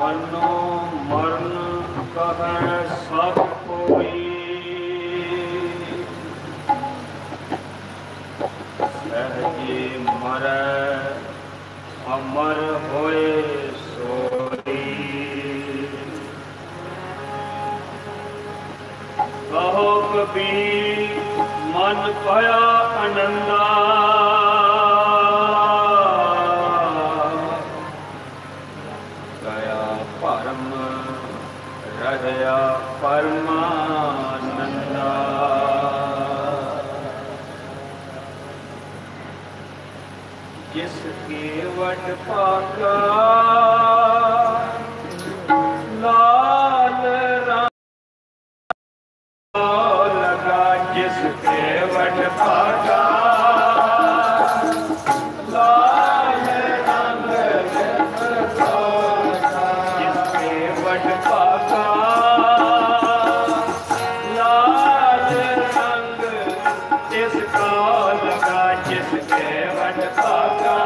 ਮਨੋ ਮਰਨ ਕਹੈ ਸਭ ਕੋਈ, ਸਹਿਜੇ ਮਰੈ ਅਮਰ ਹੋਏ ਸੋਈ। ਕਹੋ ਕਬੀਰ ਮਨ ਭਇਆ ਆਨੰਦਾ, ਗਿਆ ਭਰਮ ਰਹਿਆ ਪਰਮਾਨੰਦਾ। ਜਿਸ ਕੇਵਟ ਭਾਗਾ ਲਾਲ ਰੰਗ ਲਗਾ, ਜਿਸ ਕੇਵਟ ਭਾਗਾ ਲਾਲ ਰੰਗ ਲਗਾ, ਜਿਸ ਕੇਵਟ ਭਾਗਾ ਲਾਲ ਰੰਗ ਜਿਸ ਕਾ ਲਗਾ, ਜਿਸ ਕੇਵਟ ਭਾਗਾ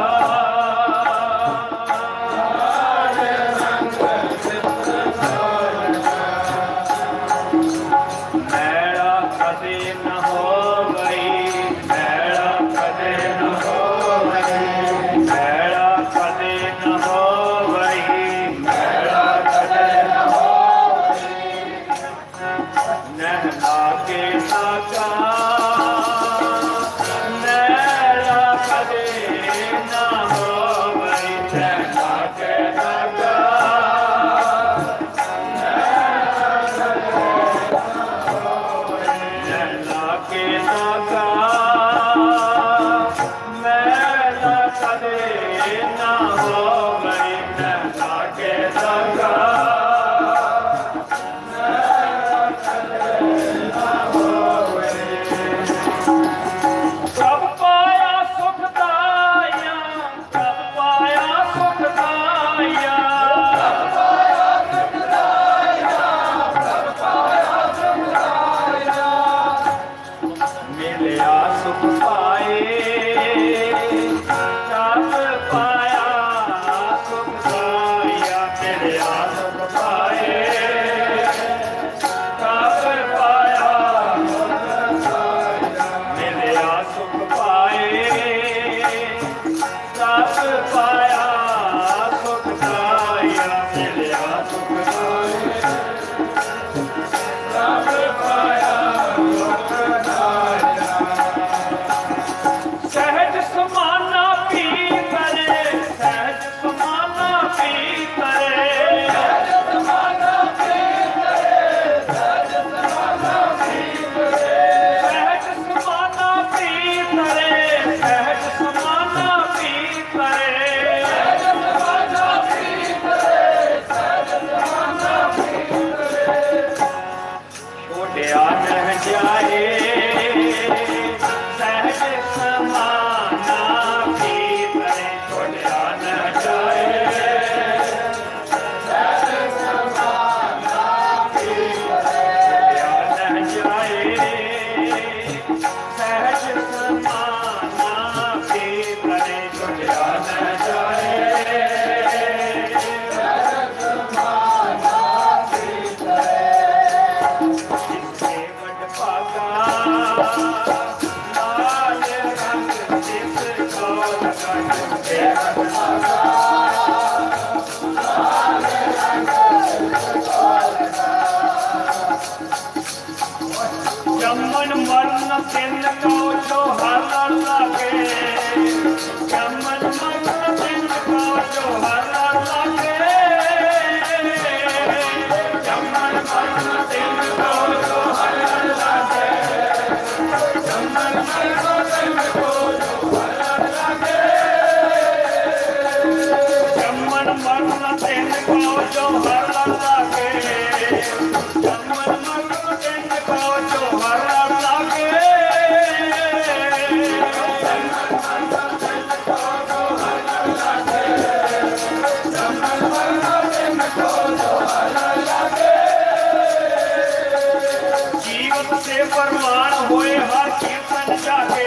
परमान होए हर कीर्तन जाके,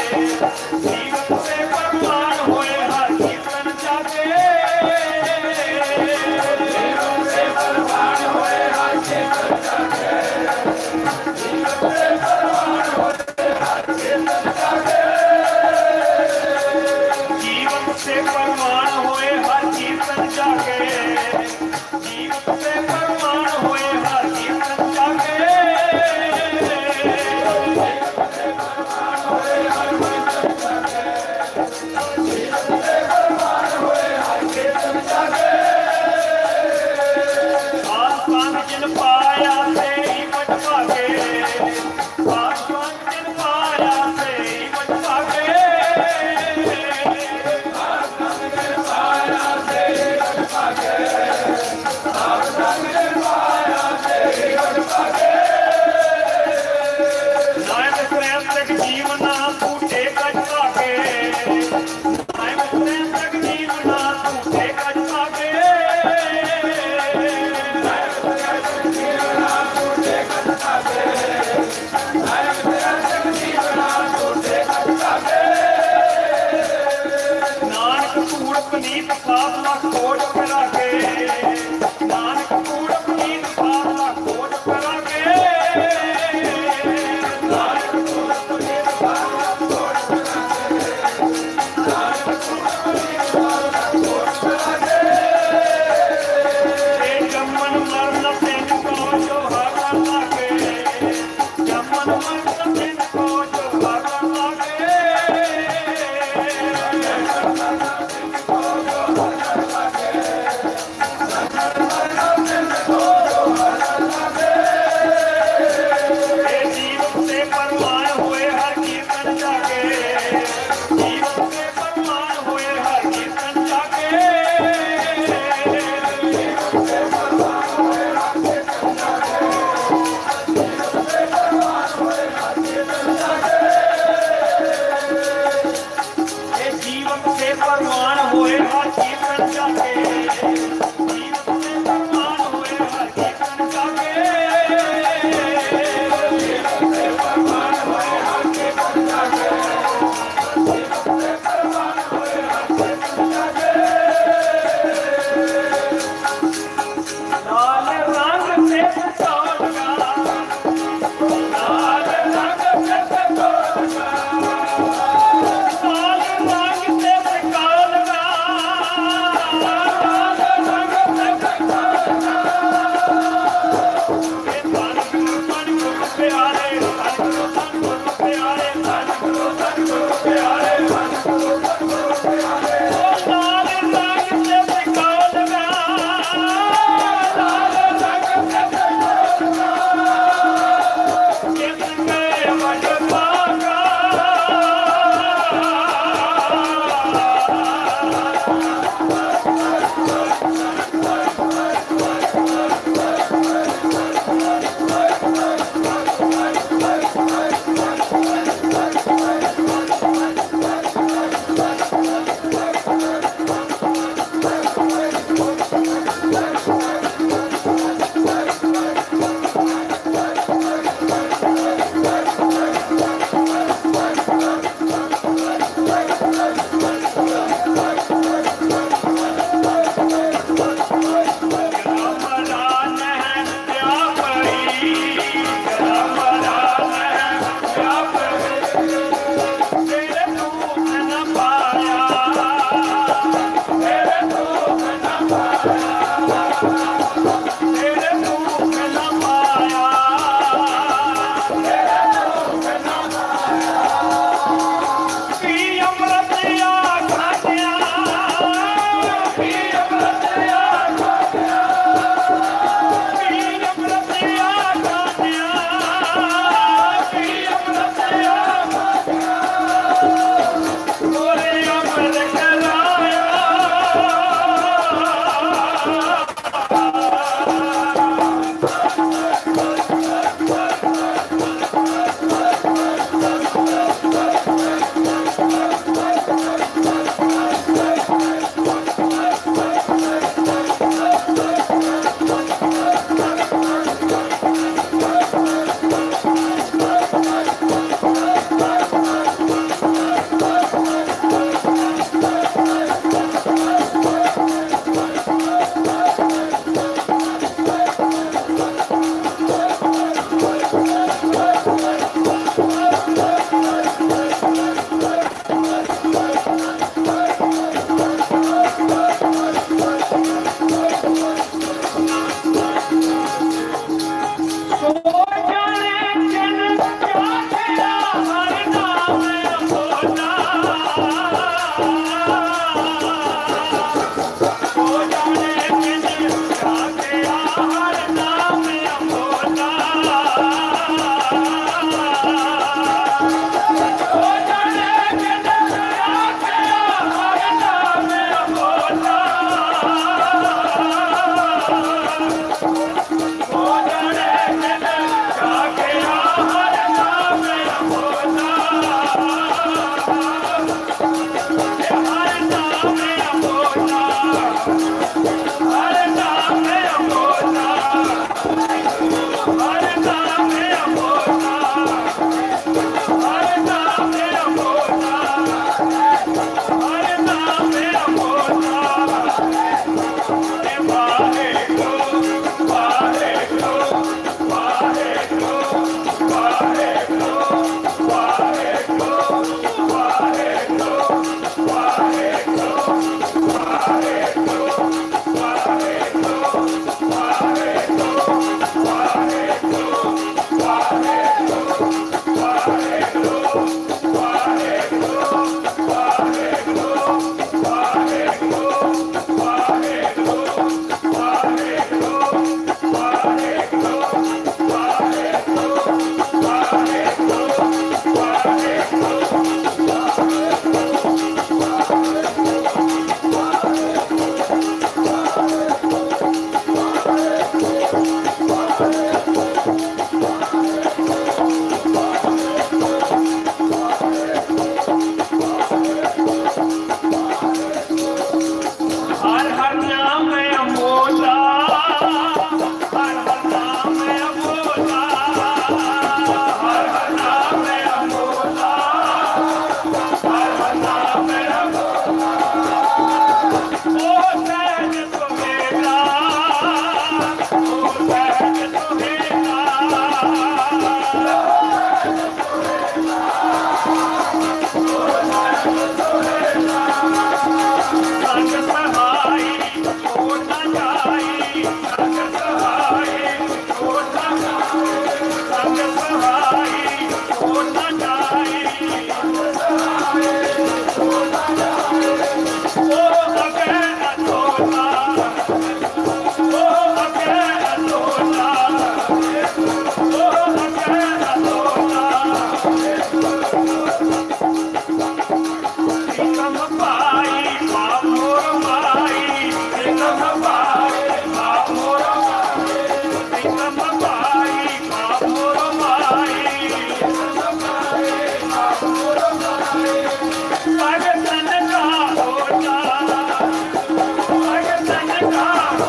जीवन से परमान होए हर कीर्तन जाके। जाके जीवन से परवान होए हर कीर्तन जाके आसमान जिन पाया से ही मट भागे आसमान जिन पाया से ही मट भागे आसमान जिन पाया से ही मट भागे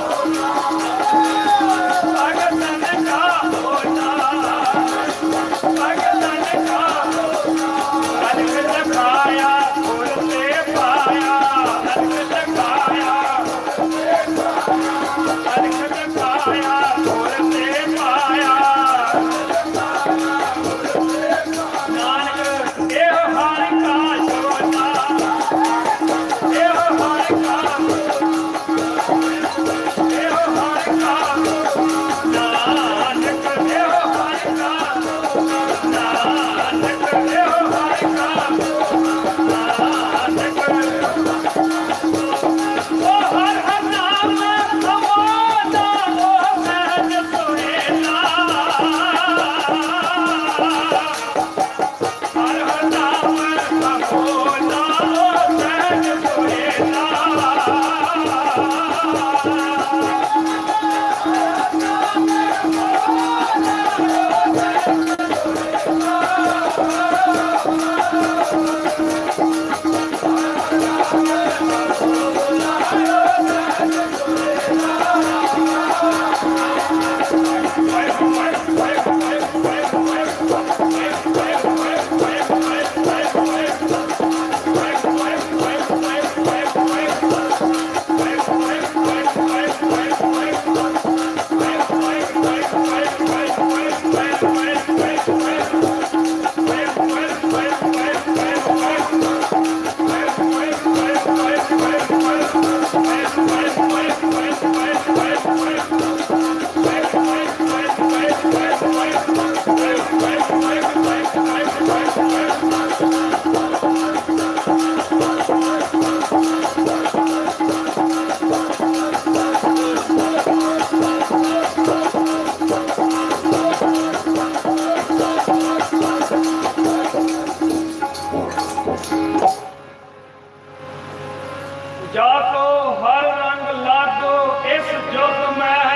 जाको हर रंग लागो इस जुग में,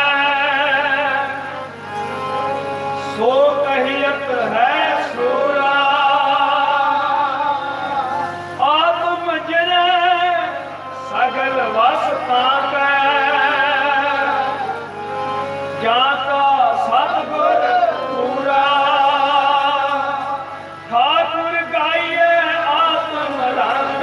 सो कहियत है सूरा। आत्म जने सगल वसता कै, जाका सतगुर पूरा। ठाकुर गाइए आत्म रंग,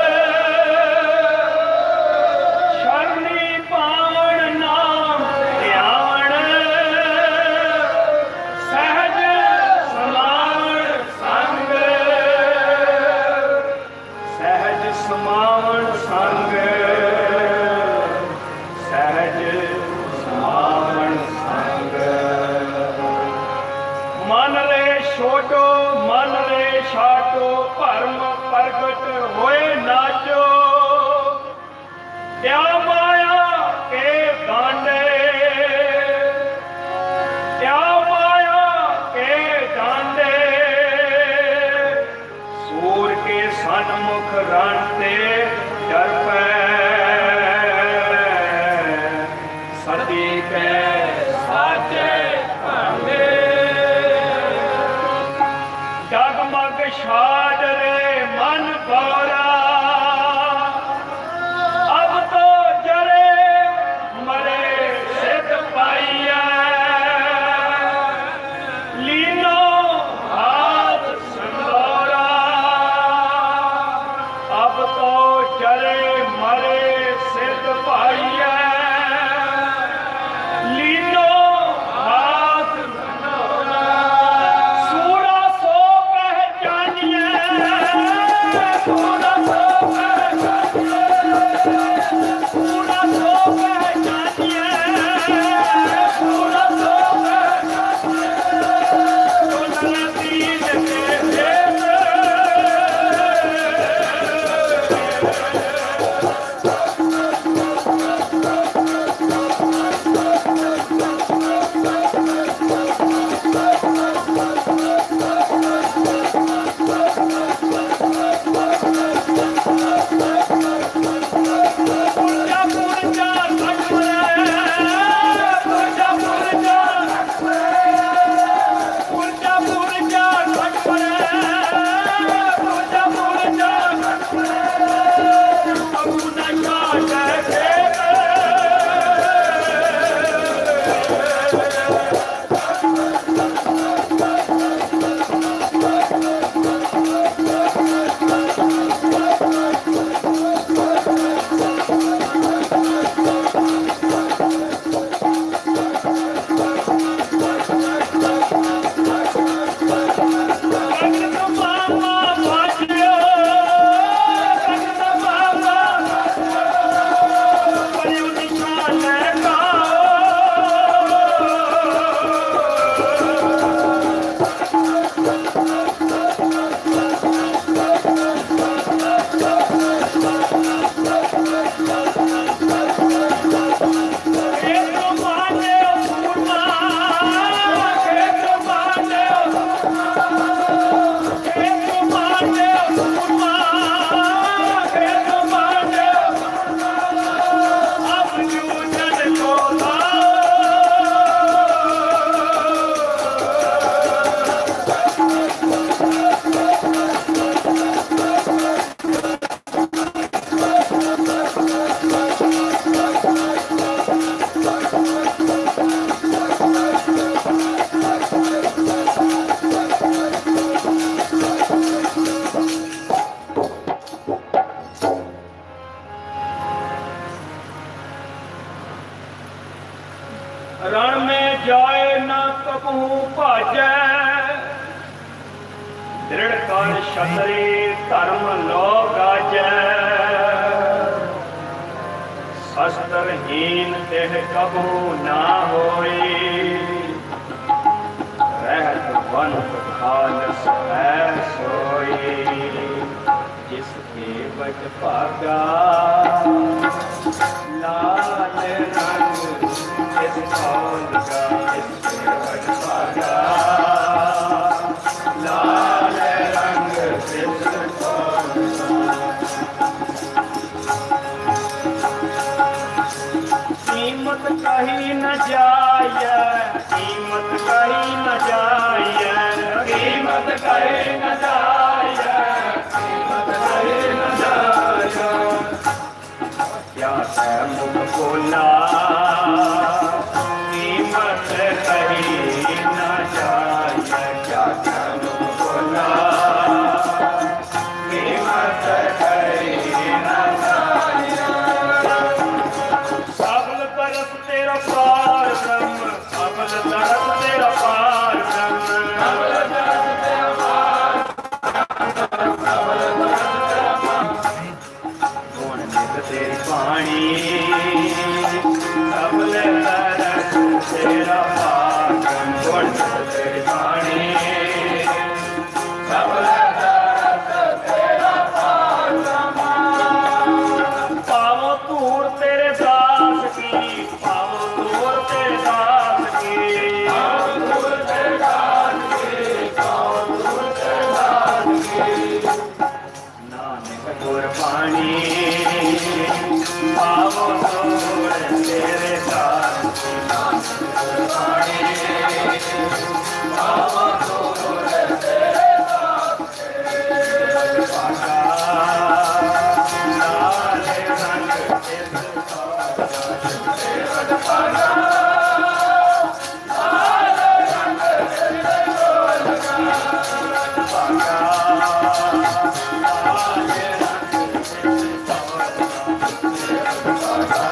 छोटो मन रे छाटो, भरम प्रगट होए नाचो। क्या माया के गांडे, क्या माया के गांडे, सूर के सन्मुख रणते डर पे, सती के साचे भांडे। जगमग छाड़ रे मन गौरा, अब तो जरे मरे सिद्ध पाइया। लीनो हाथ संगोरा, अब तो जरे मरे सिद्ध पाइया। लीनो हाथ संगोरा, सूरा सो पहचानिए, रण में जाए न कबहू भाजै, दृढ़ कर क्षत्रि धर्म लो गाजै। शस्त्रहीन देह कबहू ना होई, रहत वंत खालस है सोई। जिसके बट भागा लाल रंग, जिस कौन का जिसके बट भागा लाल रंग, जिस कौन कीमत कहीं न जाए, कीमत कहीं न जाए, कीमत कहीं न जाए, कीमत कहीं न जाए। क्या है मुख बोला कीमत कहीं न जाए, क्या है मुख बोला कीमत कहीं न जाए। सबल तरफ तेरा पार ब्रह्म, सबल तरफ तेरा पार ब्रह्म, सबल तरफ तेरा पार, सबल तरफ तेरा पार। कौन नित तेरी वाणी, सबल तरफ तेरा पार ब्रह्म, कौन नित तेरी वाणी, सबल तरफ तेरा पार ब्रह्म। पावो धूड़ तेरे दास की, पावो धूड़ तेरे दास की, पावो धूड़ तेरे दास की, पावो धूड़ तेरे दास की। नानक गुरबाणी पावो धूड़ तेरे दास की, नानक गुरबाणी पावो धूड़ तेरे दास की। भागा लाल रंग, जिस कौन का भागा लाल रंग, जिस कौन का भागा लाल रंग, जिस कौन का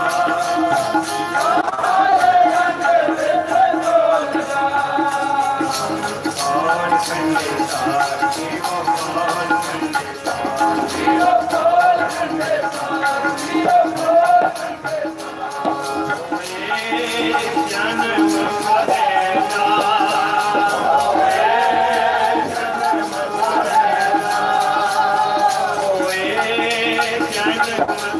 कौन खंडे सार जीवो, कौन खंडे सार जीवो, कौन खंडे सार जीवो, कौन खंडे सार। होए जन्म मरेगा, होए जन्म मरेगा, होए जन्म